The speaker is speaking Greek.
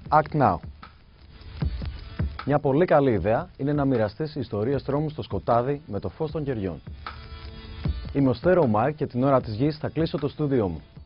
Act Now. Μια πολύ καλή ιδέα είναι να μοιραστείς ιστορίες τρόμου στο σκοτάδι με το φως των κεριών. Είμαι ο Στέρο Μάρκ και την ώρα της γης θα κλείσω το στούντιό μου.